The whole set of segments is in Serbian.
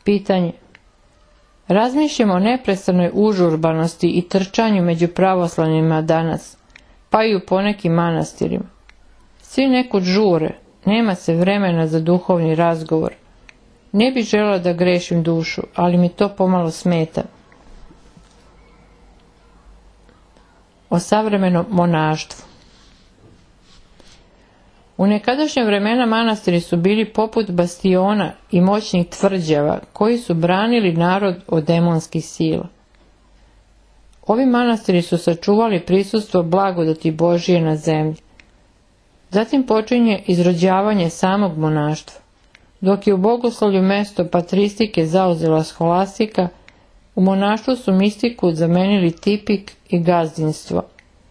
Pitanje. Razmišljamo o neprestanoj užurbanosti i trčanju među pravoslavnima danas, pa i u ponekim manastirima. Svi nekud žure, nema se vremena za duhovni razgovor. Ne bih željela da grešim dušu, ali mi to pomalo smeta. O savremenom monaštvu. U nekadašnja vremena manastiri su bili poput bastiona i moćnih tvrđava koji su branili narod od demonskih sila. Ovi manastiri su sačuvali prisustvo blagodati Božije na zemlji. Zatim počinje izrođavanje samog monaštva. Dok je u bogoslovlju mesto patristike zauzela scholastika, u monaštvu su mistiku zamenili tipik i gazdinstvo.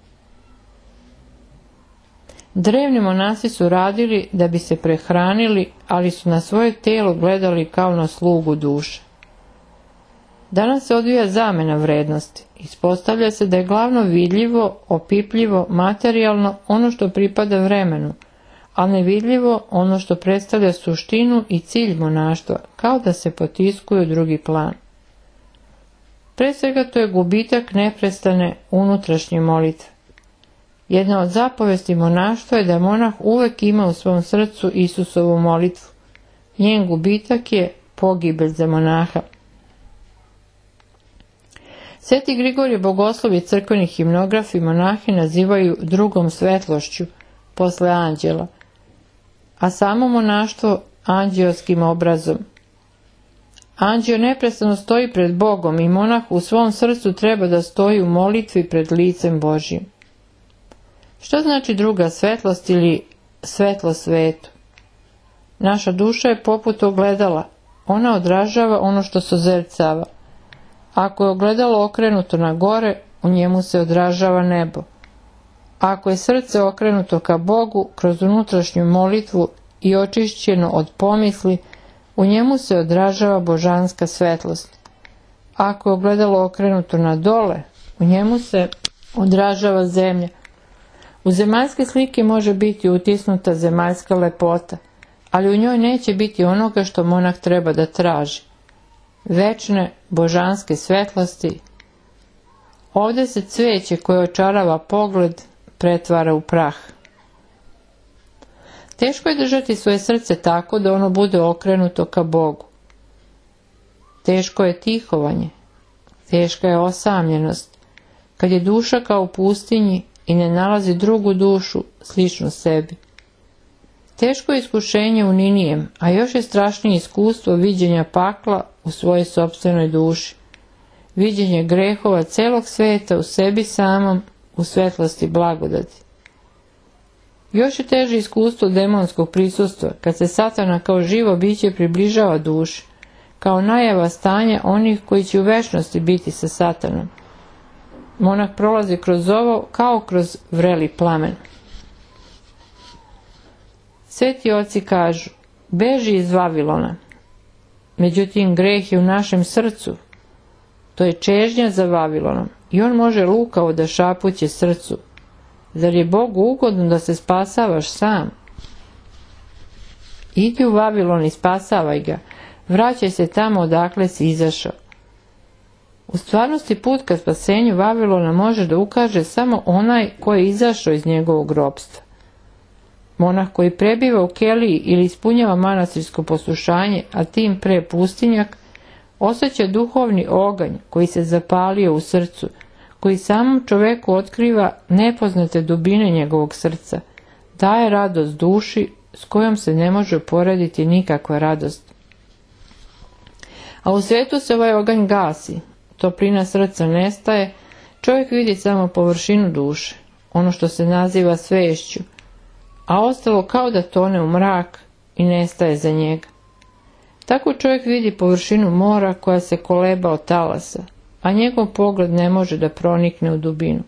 Drevni monasi su radili da bi se prehranili, ali su na svoje telo gledali kao na slugu duše. Danas se odvija zamena vrednosti. Ispostavlja se da je glavno vidljivo, opipljivo, materijalno ono što pripada vremenu, a nevidljivo ono što predstavlja suštinu i cilj monaštva, kao da se potiskuju u drugi plan. Pre svega to je gubitak neprestane unutrašnje molitve. Jedna od zapovesti monaštva je da monah uvek ima u svom srcu Isusovu molitvu. Njen gubitak je pogibelj za monaha. Sveti Grigorije Bogoslov i crkveni himnografi monahe nazivaju drugom svetlošću posle anđela, a samo monaštvo anđeoskim obrazom. Anđeo neprestano stoji pred Bogom i monah u svom srcu treba da stoji u molitvi pred licem Božjim. Što znači druga svetlost ili svetlo svetu? Naša duša je poput ogledala. Ona odražava ono što sozercava. Ako je ogledalo okrenuto na gore, u njemu se odražava nebo. Ako je srce okrenuto ka Bogu kroz unutrašnju molitvu i očišćeno od pomisli, u njemu se odražava božanska svetlost. Ako je ogledalo okrenuto na dole, u njemu se odražava zemlja. U zemaljske slike može biti utisnuta zemaljska lepota, ali u njoj neće biti onoga što monah treba da traži. Večne božanske svetlosti. Ovdje se cveće koje očarava pogled pretvara u prah. Teško je držati svoje srce tako da ono bude okrenuto ka Bogu. Teško je tihovanje. Teška je osamljenost. Kad je duša kao u pustinji i ne nalazi drugu dušu sličnu sebi. Teško je iskušenje u Ninijem, a još je strašnije iskustvo viđenja pakla u svojoj sopstvenoj duši. Viđenje grehova celog sveta u sebi samom, u svetlosti blagodati. Još je teže iskustvo demonskog prisustva, kad se Satana kao živo biće približava duši, kao najava stanja onih koji će u večnosti biti sa Satanom. Monah prolazi kroz ovo kao kroz vreli plamen. Sveti oci kažu, beži iz Vavilona. Međutim, greh je u našem srcu. To je čežnja za Vavilonom i on može lukavo da šapuće srcu. Zar je Bogu ugodno da se spasavaš sam? Idi u Vavilon i spasavaj ga. Vraćaj se tamo odakle si izašao. U stvarnosti put ka spasenju Vavilona može da ukaže samo onaj ko je izašao iz njegovog ropstva. Monah koji prebiva u keliji ili ispunjava manastirsko poslušanje, a tim pre pustinjak, osjeća duhovni oganj koji se zapalio u srcu, koji samom čoveku otkriva nepoznate dubine njegovog srca, daje radost duši s kojom se ne može porediti nikakva radost. A u svetu se ovaj oganj gasi, toplina srca nestaje, čovjek vidi samo površinu duše, ono što se naziva svešću, a ostalo kao da tone u mrak i nestaje za njega. Tako čovjek vidi površinu mora koja se koleba od talasa, a njegov pogled ne može da pronikne u dubinu.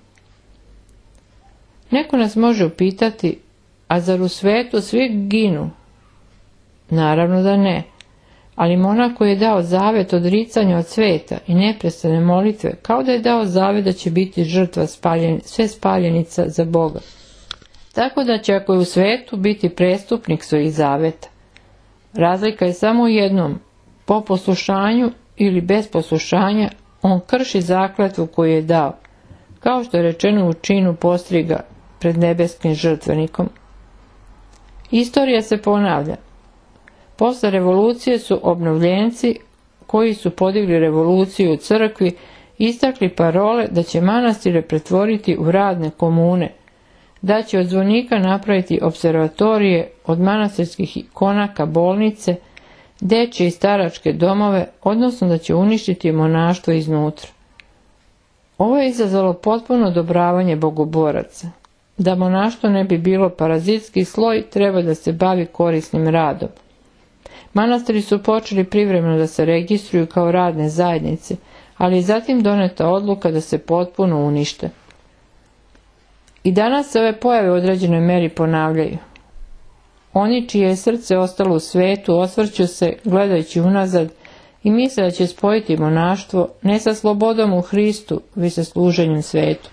Neko nas može upitati, a zar u svetu svi ginu? Naravno da ne, ali monah koji je dao zavet odricanja od sveta i neprestane molitve, kao da je dao zavet da će biti žrtva sve spaljenica za Boga. Tako da će ako je u svetu biti prestupnik svojih zaveta. Razlika je samo u jednom, Po poslušanju ili bez poslušanja on krši zakletvu koju je dao, kao što je rečeno u činu postriga pred nebeskim žrtvenikom. Istorija se ponavlja. Posle revolucije su obnovljenci koji su podigli revoluciju u crkvi istakli parole da će manastire pretvoriti u radne komune, da će od zvonika napraviti observatorije, od manastirskih konaka bolnice, dečje i staračke domove, odnosno da će uništiti monaštvo iznutra. Ovo je izazvalo potpuno odobravanje bogoboraca. Da monaštvo ne bi bilo parazitski sloj, treba da se bavi korisnim radom. Manastiri su počeli privremeno da se registruju kao radne zajednice, ali je zatim doneta odluka da se potpuno unište. I danas se ove pojave u određenoj meri ponavljaju. Oni čije je srce ostalo u svetu osvrću se, gledajući unazad, i misle da će spojiti monaštvo ne sa slobodom u Hristu, već sa služenjem svetu.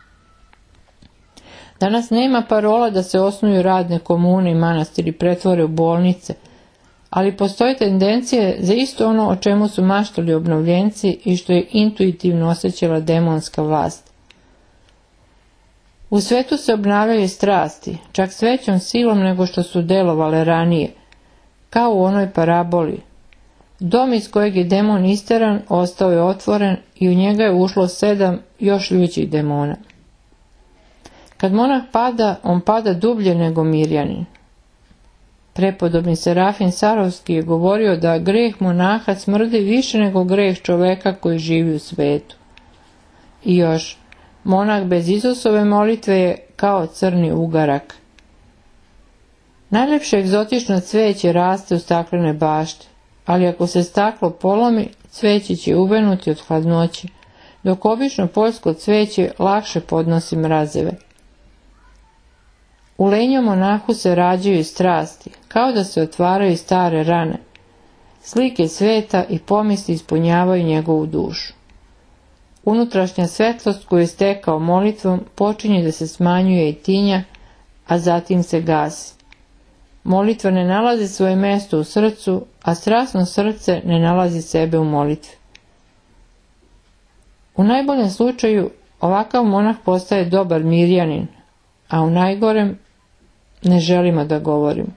Danas nema parola da se osnuju radne komune i manastiri pretvore u bolnice, ali postoje tendencije za isto ono o čemu su maštali obnovljenci i što je intuitivno osjećala demonska vlast. U svetu se obnavljaju strasti, čak s većom silom nego što su delovale ranije, kao u onoj paraboli. Dom iz kojeg je demon isteran ostao je otvoren i u njega je ušlo 7 još ljućih demona. Kad monah pada, on pada dublje nego Mirjanin. Prepodobni Serafin Sarovski je govorio da greh monaha smrdi više nego greh čoveka koji živi u svetu. I još, monah bez Isusove molitve je kao crni ugarak. Najlepše egzotično cveće raste u staklenoj bašti, ali ako se staklo polomi, cveće će uvenuti od hladnoće, dok obično poljsko cveće lakše podnosi mrazeve. U lenjom monahu se rađaju strasti, kao da se otvaraju stare rane. Slike sveta i pomisli ispunjavaju njegovu dušu. Unutrašnja svetlost koju je stekao molitvom počinje da se smanjuje i tinja, a zatim se gasi. Molitva ne nalazi svoje mjesto u srcu, a strasno srce ne nalazi sebe u molitvi. U najboljem slučaju ovakav monah postaje dobar Mirjanin, a u najgorem ne želimo da govorimo.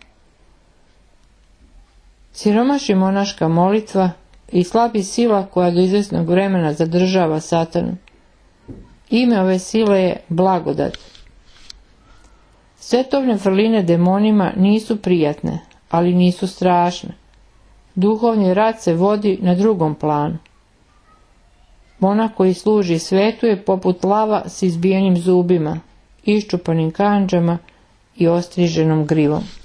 Siromaši monaška molitva i slabi sila koja do izvesnog vremena zadržava satanu. Ime ove sile je blagodat. Svetovne vrline demonima nisu prijatne, ali nisu strašne. Duhovni rat se vodi na drugom planu. Monah koji služi svetu je poput lava s izbijenim zubima, iščupanim kandžama i ostriženom grivom.